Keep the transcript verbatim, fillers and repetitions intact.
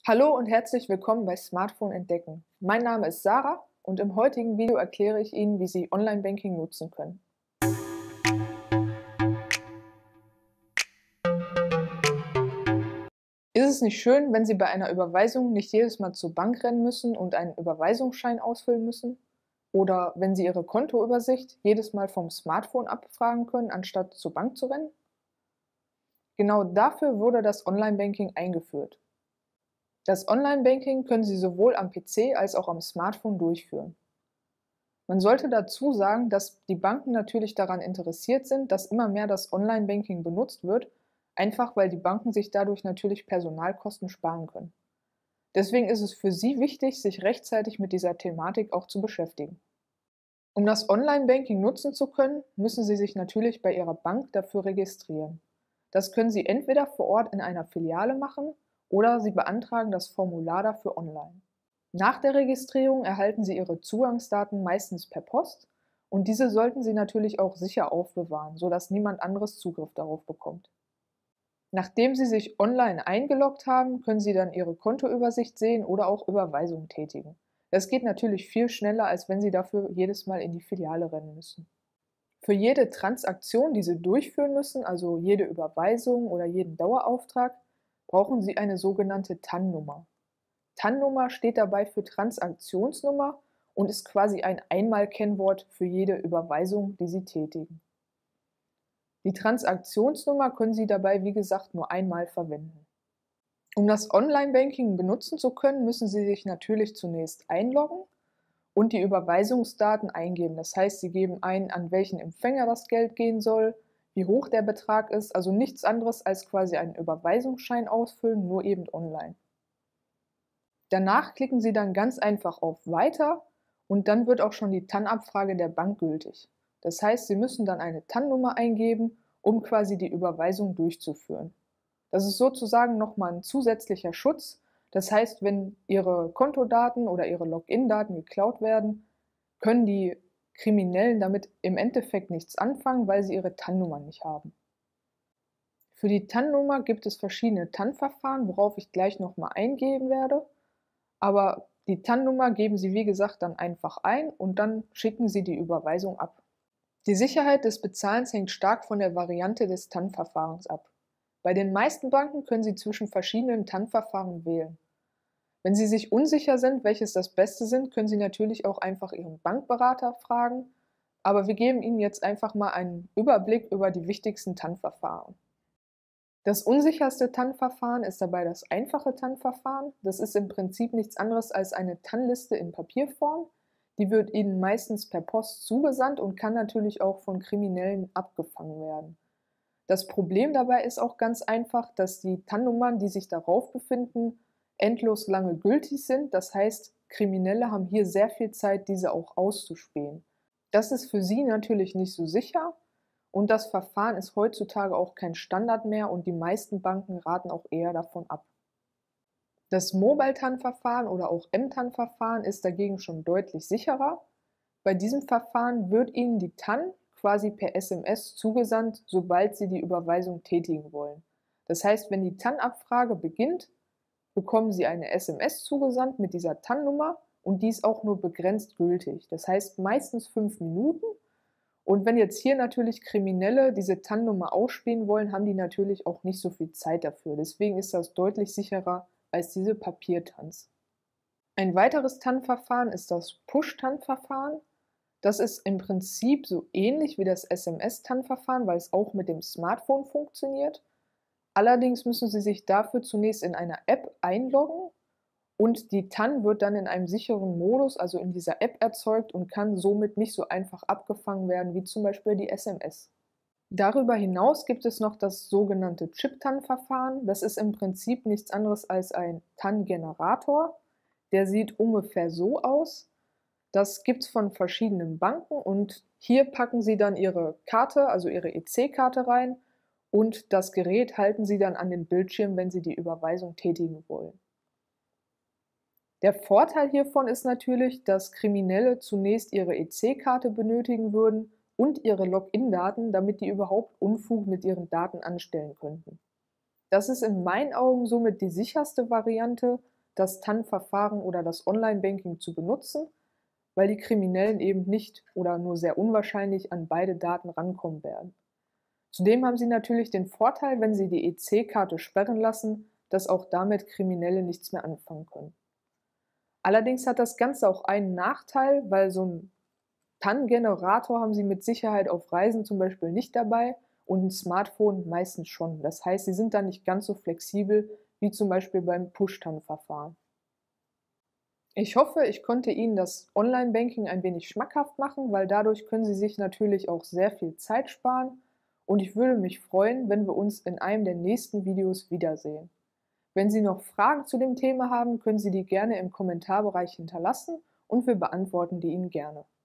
Hallo und herzlich willkommen bei Smartphone entdecken. Mein Name ist Sarah und im heutigen Video erkläre ich Ihnen, wie Sie Online-Banking nutzen können. Ist es nicht schön, wenn Sie bei einer Überweisung nicht jedes Mal zur Bank rennen müssen und einen Überweisungsschein ausfüllen müssen? Oder wenn Sie Ihre Kontoübersicht jedes Mal vom Smartphone abfragen können, anstatt zur Bank zu rennen? Genau dafür wurde das Online-Banking eingeführt. Das Online-Banking können Sie sowohl am P C als auch am Smartphone durchführen. Man sollte dazu sagen, dass die Banken natürlich daran interessiert sind, dass immer mehr das Online-Banking benutzt wird, einfach weil die Banken sich dadurch natürlich Personalkosten sparen können. Deswegen ist es für Sie wichtig, sich rechtzeitig mit dieser Thematik auch zu beschäftigen. Um das Online-Banking nutzen zu können, müssen Sie sich natürlich bei Ihrer Bank dafür registrieren. Das können Sie entweder vor Ort in einer Filiale machen oder Sie beantragen das Formular dafür online. Nach der Registrierung erhalten Sie Ihre Zugangsdaten meistens per Post und diese sollten Sie natürlich auch sicher aufbewahren, sodass niemand anderes Zugriff darauf bekommt. Nachdem Sie sich online eingeloggt haben, können Sie dann Ihre Kontoübersicht sehen oder auch Überweisungen tätigen. Das geht natürlich viel schneller, als wenn Sie dafür jedes Mal in die Filiale rennen müssen. Für jede Transaktion, die Sie durchführen müssen, also jede Überweisung oder jeden Dauerauftrag, brauchen Sie eine sogenannte T A N-Nummer. T A N-Nummer steht dabei für Transaktionsnummer und ist quasi ein Einmalkennwort für jede Überweisung, die Sie tätigen. Die Transaktionsnummer können Sie dabei, wie gesagt, nur einmal verwenden. Um das Online-Banking benutzen zu können, müssen Sie sich natürlich zunächst einloggen und die Überweisungsdaten eingeben. Das heißt, Sie geben ein, an welchen Empfänger das Geld gehen soll, wie hoch der Betrag ist, also nichts anderes als quasi einen Überweisungsschein ausfüllen, nur eben online. Danach klicken Sie dann ganz einfach auf Weiter und dann wird auch schon die T A N-Abfrage der Bank gültig. Das heißt, Sie müssen dann eine T A N-Nummer eingeben, um quasi die Überweisung durchzuführen. Das ist sozusagen nochmal ein zusätzlicher Schutz. Das heißt, wenn Ihre Kontodaten oder Ihre Login-Daten geklaut werden, können die Kriminellen damit im Endeffekt nichts anfangen, weil sie ihre T A N-Nummer nicht haben. Für die T A N-Nummer gibt es verschiedene T A N-Verfahren, worauf ich gleich nochmal eingehen werde. Aber die T A N-Nummer geben Sie, wie gesagt, dann einfach ein und dann schicken Sie die Überweisung ab. Die Sicherheit des Bezahlens hängt stark von der Variante des T A N-Verfahrens ab. Bei den meisten Banken können Sie zwischen verschiedenen T A N-Verfahren wählen. Wenn Sie sich unsicher sind, welches das Beste sind, können Sie natürlich auch einfach Ihren Bankberater fragen, aber wir geben Ihnen jetzt einfach mal einen Überblick über die wichtigsten T A N-Verfahren. Das unsicherste T A N-Verfahren ist dabei das einfache T A N-Verfahren. Das ist im Prinzip nichts anderes als eine T A N-Liste in Papierform. Die wird Ihnen meistens per Post zugesandt und kann natürlich auch von Kriminellen abgefangen werden. Das Problem dabei ist auch ganz einfach, dass die T A N-Nummern, die sich darauf befinden, endlos lange gültig sind. Das heißt, Kriminelle haben hier sehr viel Zeit, diese auch auszuspähen. Das ist für Sie natürlich nicht so sicher. Und das Verfahren ist heutzutage auch kein Standard mehr und die meisten Banken raten auch eher davon ab. Das Mobile-T A N-Verfahren oder auch M T A N-Verfahren ist dagegen schon deutlich sicherer. Bei diesem Verfahren wird Ihnen die T A N quasi per S M S zugesandt, sobald Sie die Überweisung tätigen wollen. Das heißt, wenn die T A N-Abfrage beginnt, bekommen Sie eine S M S zugesandt mit dieser T A N-Nummer und die ist auch nur begrenzt gültig. Das heißt meistens fünf Minuten. Und wenn jetzt hier natürlich Kriminelle diese T A N-Nummer ausspähen wollen, haben die natürlich auch nicht so viel Zeit dafür. Deswegen ist das deutlich sicherer als diese Papier-T A Ns. Ein weiteres T A N-Verfahren ist das Push-T A N-Verfahren. Das ist im Prinzip so ähnlich wie das S M S-T A N-Verfahren, weil es auch mit dem Smartphone funktioniert. Allerdings müssen Sie sich dafür zunächst in einer App einloggen. Und die T A N wird dann in einem sicheren Modus, also in dieser App, erzeugt und kann somit nicht so einfach abgefangen werden wie zum Beispiel die S M S. Darüber hinaus gibt es noch das sogenannte Chip-T A N-Verfahren. Das ist im Prinzip nichts anderes als ein T A N-Generator. Der sieht ungefähr so aus. Das gibt es von verschiedenen Banken und hier packen Sie dann Ihre Karte, also Ihre E C-Karte rein und das Gerät halten Sie dann an den Bildschirm, wenn Sie die Überweisung tätigen wollen. Der Vorteil hiervon ist natürlich, dass Kriminelle zunächst ihre E C-Karte benötigen würden und ihre Login-Daten, damit die überhaupt Unfug mit ihren Daten anstellen könnten. Das ist in meinen Augen somit die sicherste Variante, das T A N-Verfahren oder das Online-Banking zu benutzen, weil die Kriminellen eben nicht oder nur sehr unwahrscheinlich an beide Daten rankommen werden. Zudem haben sie natürlich den Vorteil, wenn sie die E C-Karte sperren lassen, dass auch damit Kriminelle nichts mehr anfangen können. Allerdings hat das Ganze auch einen Nachteil, weil so ein T A N-Generator haben sie mit Sicherheit auf Reisen zum Beispiel nicht dabei und ein Smartphone meistens schon. Das heißt, sie sind dann nicht ganz so flexibel wie zum Beispiel beim Push-T A N-Verfahren. Ich hoffe, ich konnte Ihnen das Online-Banking ein wenig schmackhaft machen, weil dadurch können Sie sich natürlich auch sehr viel Zeit sparen und ich würde mich freuen, wenn wir uns in einem der nächsten Videos wiedersehen. Wenn Sie noch Fragen zu dem Thema haben, können Sie die gerne im Kommentarbereich hinterlassen und wir beantworten die Ihnen gerne.